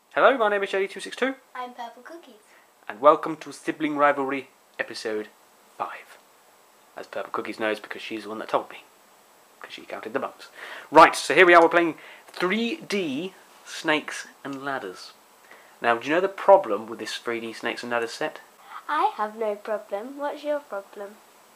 Hello, my name is JDTwoSixTwo. I'm Purple Cookies. And welcome to Sibling Rivalry, episode 5. As Purple Cookies knows because she's the one that told me. Because she counted the bumps. Right, so here we are, we're playing 3D Snakes and Ladders. Now, do you know the problem with this 3D Snakes and Ladders set? I have no problem. What's your problem?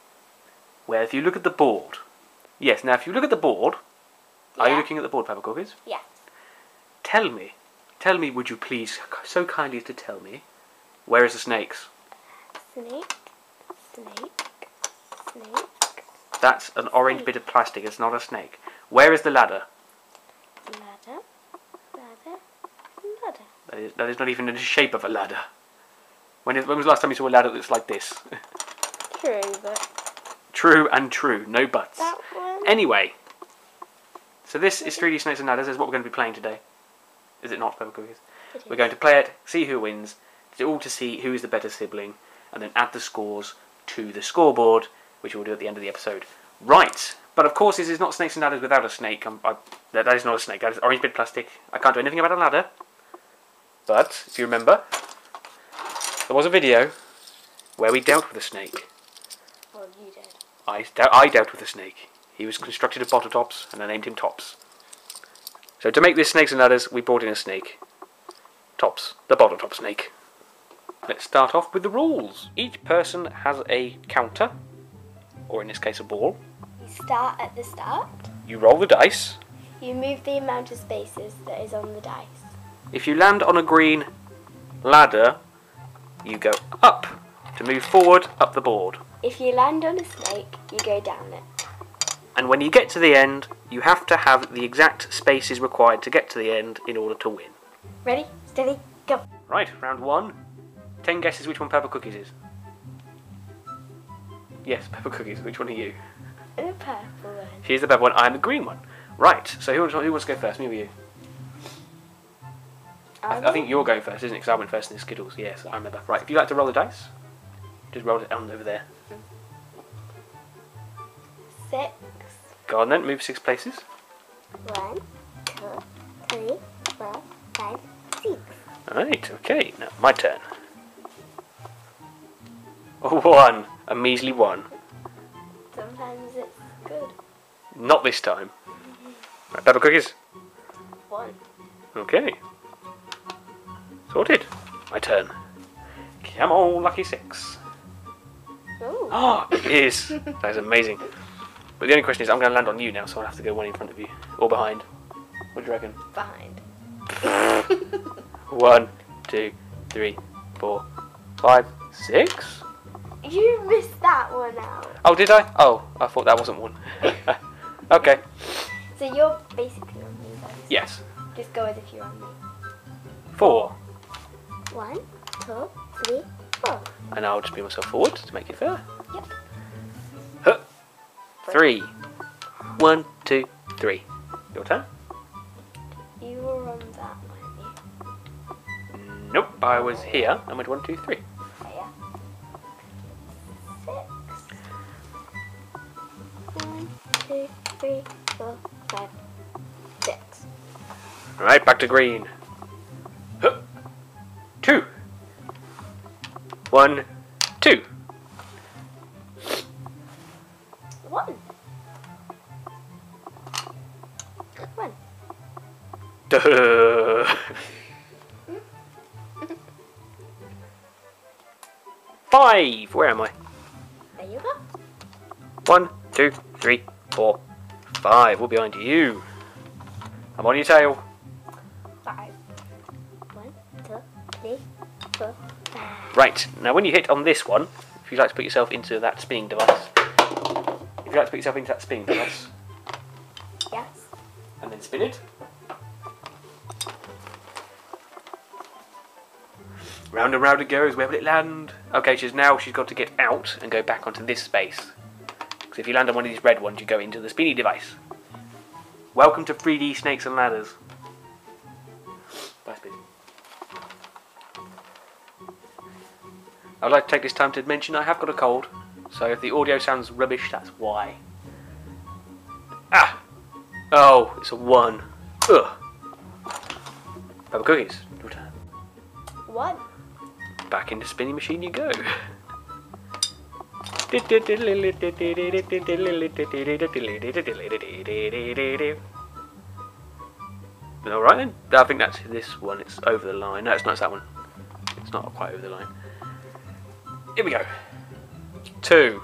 Well, if you look at the board. Yes, now if you look at the board. Are you looking at the board, Purple Cookies? Yeah. Tell me, would you please, so kindly as to tell me, where is the snakes? Snake, snake, snake. That's an orange bit of plastic, it's not a snake. Where is the ladder? Ladder, ladder, ladder. That is not even in the shape of a ladder. When was the last time you saw a ladder that's like this? True, but... True and true, no buts. That one? Anyway, so this is 3D Snakes and Ladders, is what we're going to be playing today. Is it not, Purple Cookies? It is. We're going to play it, see who wins, all to see who is the better sibling, and then add the scores to the scoreboard, which we'll do at the end of the episode. Right, but of course this is not Snakes and Ladders without a snake. That is not a snake, that is orange bit of plastic. I can't do anything about a ladder. But, if you remember, there was a video where we dealt with a snake. Well, you did. I dealt with a snake. He was constructed of bottle tops, and I named him Tops. So to make this Snakes and Ladders, we brought in a snake. Tops, the bottle top snake. Let's start off with the rules. Each person has a counter, or in this case a ball. You start at the start. You roll the dice. You move the amount of spaces that is on the dice. If you land on a green ladder, you go up to move forward up the board. If you land on a snake, you go down it. And when you get to the end, you have to have the exact spaces required to get to the end in order to win. Ready, steady, go. Right, round 1. 10 guesses which one Purple Cookies is. Yes, Purple Cookies, which one are you? The purple one. She's the purple one, I'm the green one. Right, so who wants to go first, me or you? I think you're going first, isn't it? Because I went first in the Skittles, yes, I remember. Right, if you like to roll the dice, just roll it down over there. 6. Go on then, move 6 places. 1, 2, 3, 4, 5, 6. Alright, okay, now my turn. 1, a measly 1. Sometimes it's good. Not this time. Right, Purple Cookies. 1. Okay. Sorted. My turn. Come on, lucky 6. Ooh. Oh, it is. That is amazing. But the only question is, I'm going to land on you now, so I'll have to go one in front of you. Or behind. What do you reckon? Behind. 1, 2, 3, 4, 5, 6? You missed that one out. Oh, did I? Oh, I thought that wasn't one. Okay. So you're basically on me then. Yes. Just go as if you're on me. 4. 1, 2, 3, 4. And I'll just move myself forward to make it fair. Yep. Huh. 3. 1, 2, 3. Your turn? You were on that, weren't you? Nope, I was here. I went 1, 2, 3. Oh, yeah. 6. 1, 2, 3, 4, 5, 6. Alright, back to green. Huh. 2. 1, 2. 1. 1. Duh. 5. Where am I? There you go. 1, 2, 3, 4, 5. We're behind you. I'm on your tail. 5. 1, 2, 3, 4, 5. Right, now when you hit on this one, if you'd like to put yourself into that spinning device. Yes. And then spin it. Round and round it goes, where will it land? Okay, she's got to get out and go back onto this space. Because if you land on one of these red ones, you go into the spinny device. Welcome to 3D Snakes and Ladders. Bye, Spin. I would like to take this time to mention I have got a cold, so if the audio sounds rubbish, that's why. Ah! Oh, it's a 1. Ugh. Purple Cookies, your turn. 1. Back into spinning machine you go. Alright then, I think that's this one, it's over the line. No, it's not that one. It's not quite over the line. Here we go. 2.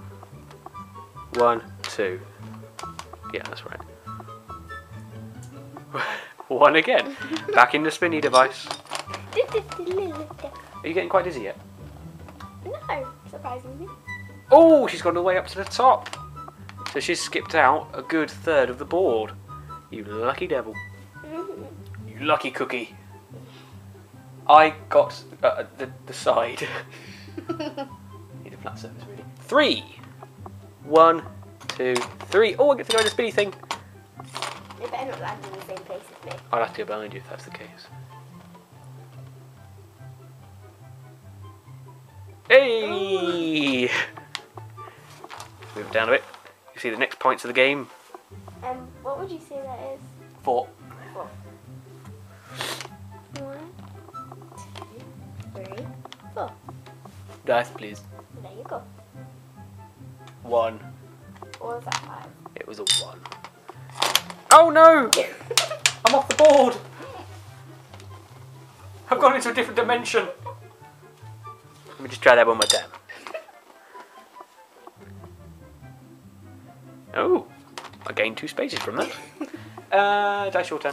1, 2. Yeah, that's right. 1 again. Back in the spinny device. Are you getting quite dizzy yet? No, surprisingly. Oh, she's gone all the way up to the top. So she's skipped out a good third of the board. You lucky devil. You lucky cookie. I got the side. Need a flat surface, really. 3. 1, 2, 3. Oh, I get to go in the spinny thing. You better not land in the same place as me. I'll have to go behind you if that's the case. Hey! Move it down a bit. You see the next points of the game. What would you say that is? 4. 4. 1, 2, 3, 4. Dice, please. There you go. 1. Or was that 5? It was a 1. Oh no! I'm off the board! I've gone into a different dimension. Let me just try that one more time. Oh, I gained 2 spaces from that. Dice your turn.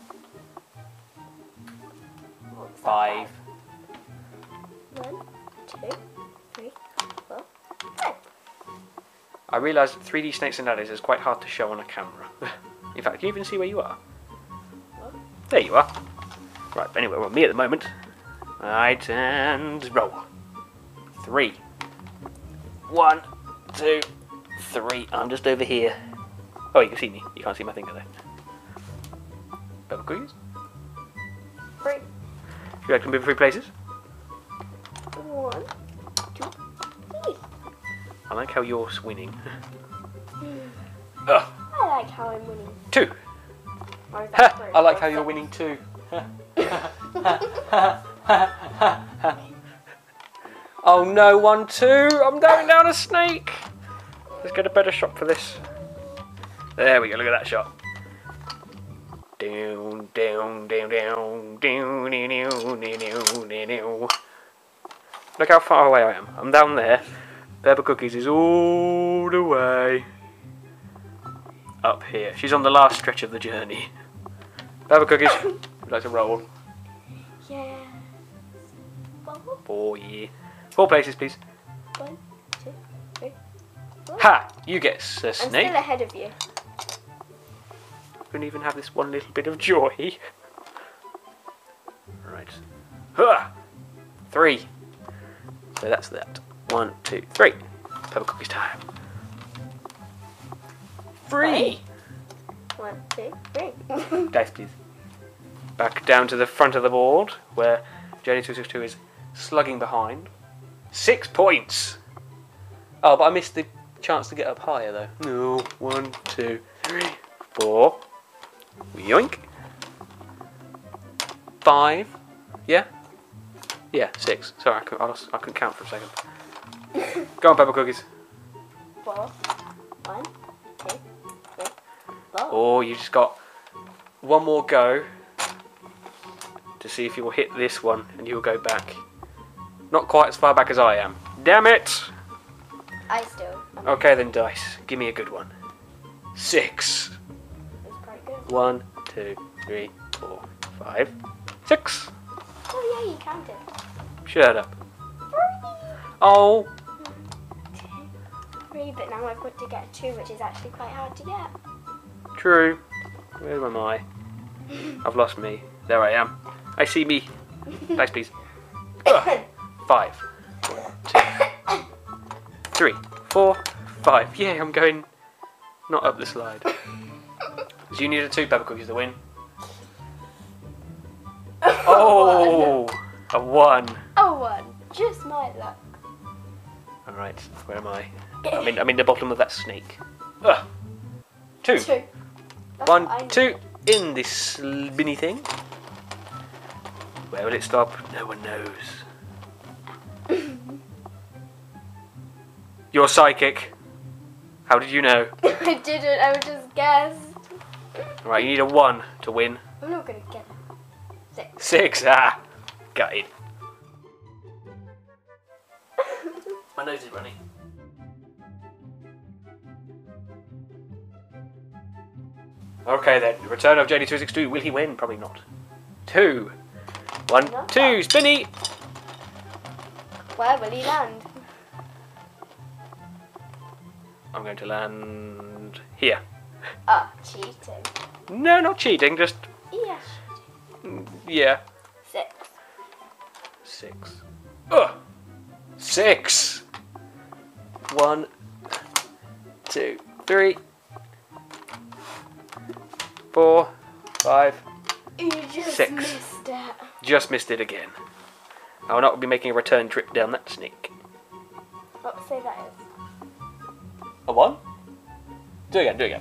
5. 1, 2, 3, 4, 5. I realised 3D Snakes and Ladders is quite hard to show on a camera. In fact, can you even see where you are? What? There you are. Right, anyway, well, me at the moment. Right, and roll. 3. 1, 2, 3. I'm just over here. Oh, you can see me. You can't see my finger though. Purple cookies? 3. You like to move 3 places? 1, 2, 3. I like how you're winning. Ugh. I like how I'm winning. 2. Or is that 3? I like how you're winning too. Oh no, 1, 2. I'm going down a snake. Let's get a better shot for this. There we go, look at that shot. Down, down, down, down, down, down, down, down, down. Look how far away I am. I'm down there. Pepper Cookies is all the way up here. She's on the last stretch of the journey. Pepper Cookies, would you like to roll? Yeah. 4, yeah. 4 places, please. 1, 2, 3, 4. Ha! You get a I'm snake. still ahead of you. Couldn't even have this one little bit of joy. Right. Ha! 3. So that's that. 1, 2, 3. Pepper Cookies time. 3. 1, 2, 3. Dice, please. Back down to the front of the board, where JDTwoSixTwo is slugging behind. 6 points! Oh, but I missed the chance to get up higher, though. No. 1, 2, 3, 4. Yoink. 5. Yeah? Yeah, 6. Sorry, I couldn't count for a second. Go on, Pepper Cookies. 4. 1, 2, 3, 4. Oh, you just got one more go to see if you will hit this one and you'll go back. Not quite as far back as I am. Damn it! I still. Okay then, dice. Give me a good one. 6. It's quite good. 1, 2, 3, 4, 5, 6. Oh yeah, you counted. Shut up. 3. Oh, 1, 2, 3. But now I've got to get 2, which is actually quite hard to get. true. Where am I? I've lost me. There I am. I see me. Dice, please. 5. 1, 2, 3, 4, 5. Yeah, I'm going not up the slide. So you needed 2 Pepper Cookies to win. Oh, a 1. Oh, 1. Just my luck. All right, where am I? I'm in the bottom of that snake. 2. 2. That's 1, what I 2 needed. in this spinny thing. Where will it stop? No one knows. You're psychic. How did you know? I didn't, I just guessed. Right, you need a 1 to win. I'm not going to get it. 6. 6, ah! Got it. My nose is running. Okay then, the return of JDTwoSixTwo. Will he win? Probably not. 2. 1, Not 2, bad. spinny! Where will he land? I'm going to land here. Ah, cheating. No, not cheating, just, Yes. yeah. 6. 6. Ugh! 6! 1, 2, 3, 4, 5. You just 6. missed it. Just missed it again. I will not be making a return trip down that snake. What say that is? A 1? Do it again.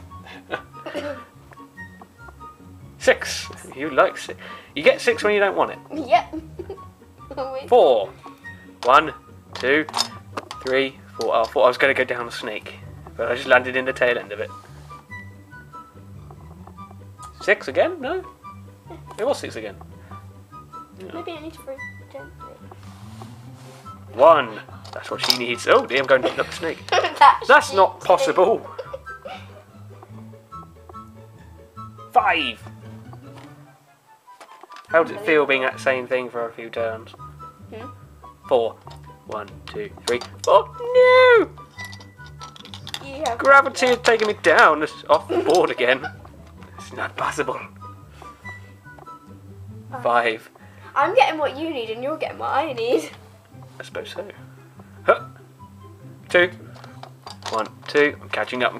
6. You like 6. You get 6 when you don't want it. Yep. Wait. 4. 1, 2, 3, 4. Oh, I thought I was going to go down the snake, but I just landed in the tail end of it. 6 again? No? It was 6 again. Maybe I need to throw gently. 1. That's what she needs. Oh dear, I'm going up the snake. That's not possible. 5. How does it feel being that same thing for a few turns? 4. 1, 2, 3. Oh no! You have Gravity is taking me down. It's off the board again. It's not possible. 5. I'm getting what you need and you're getting what I need. I suppose so. Huh. 2. 1, 2. I'm catching up.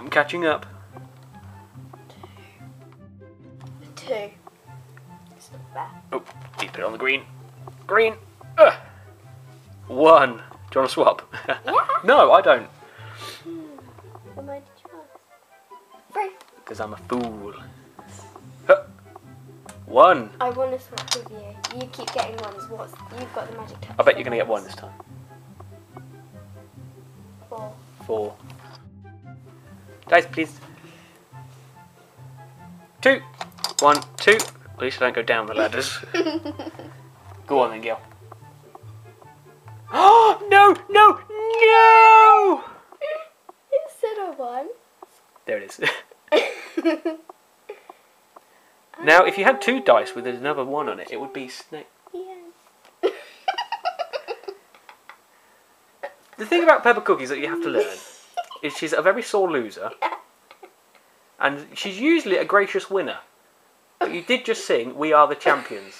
2. It's not fair. Oh, keep it on the green. Green. 1. Do you want to swap? Yeah. No, I don't. What did you ask? 3. Because I'm a fool. Huh. 1. I want to swap with you. You keep getting ones. You've got the magic touch. I bet you're going to get 1 this time. 4. 4. Dice, please. 2. 1, 2. At least I don't go down the ladders. Go on then, Gil. Oh, no, no, no! Instead of 1. There it is. Now, if you had 2 dice with another 1 on it, it would be snake. Yeah. The thing about Pepper Cookies that you have to learn is she's a very sore loser, and she's usually a gracious winner. But you did just sing "We Are the Champions,"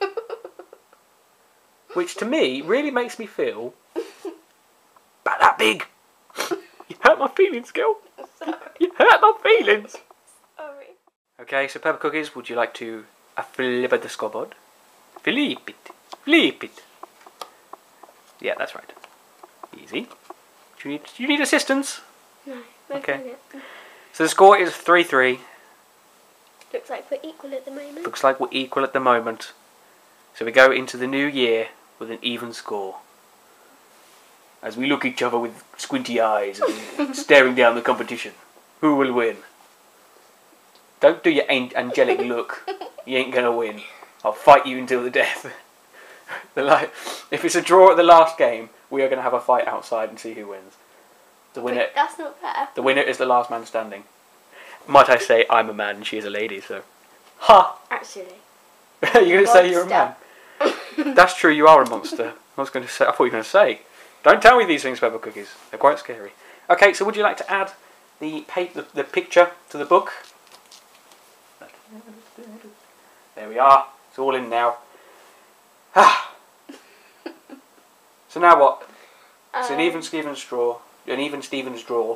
which to me really makes me feel about that big. You hurt my feelings, girl. You hurt my feelings. Sorry. Okay, so Pepper Cookies, would you like to flip the scoreboard? Flip it. Yeah, that's right. Easy. Do you need assistance? No. Okay. So the score is 3-3. Looks like we're equal at the moment. Looks like we're equal at the moment. So we go into the new year with an even score. As we look at each other with squinty eyes and staring down the competition. Who will win? Don't do your angelic look. You ain't going to win. I'll fight you until the death. If it's a draw at the last game, we are going to have a fight outside and see who wins. The winner. But that's not fair. The winner is the last man standing. Might I say, I'm a man and she is a lady, so. Ha! Actually. You're going to say you're a man? That's true, you are a monster. I thought you were going to say. Don't tell me these things, Pepper Cookies. They're quite scary. Okay, so would you like to add the picture to the book? There we are. It's all in now. So now what? It's an even Stevens draw. An even Stevens draw.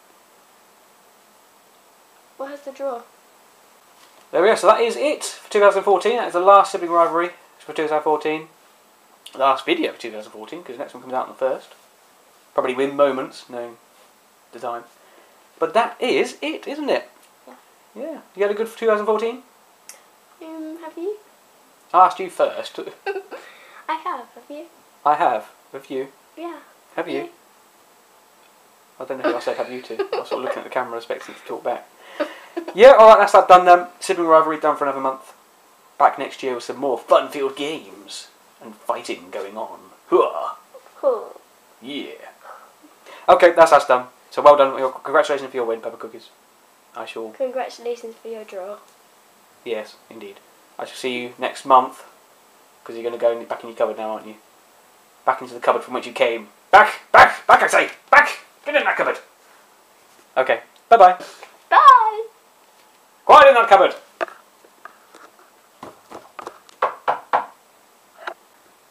What has the draw? There we go. So that is it for 2014. That is the last Sibling Rivalry for 2014. The last video for 2014, because the next one comes out on the 1st. Probably win moments, knowing the time. But that is it, isn't it? Yeah. Yeah. You had a good 2014? Have you? I asked you first. I have you? I have. Have you? Yeah. Have you? I don't know who I said have you to. I was sort of looking at the camera expecting to talk back. Yeah, alright, that's that done then. Sibling Rivalry done for another month. Back next year with some more fun-filled games and fighting going on. Hooah! Cool. Yeah. Okay, that's us done. So well done. Congratulations for your win, Pepper Cookies. I shall... Congratulations for your draw. Yes, indeed. I shall see you next month. Because you're going to go back in your cupboard now, aren't you? Back into the cupboard from which you came. Back! Back! Back, I say! Back! Get in that cupboard! Okay. Bye-bye. Bye! Quiet in that cupboard!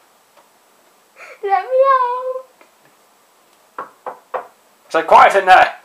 Let me out! So quiet in there!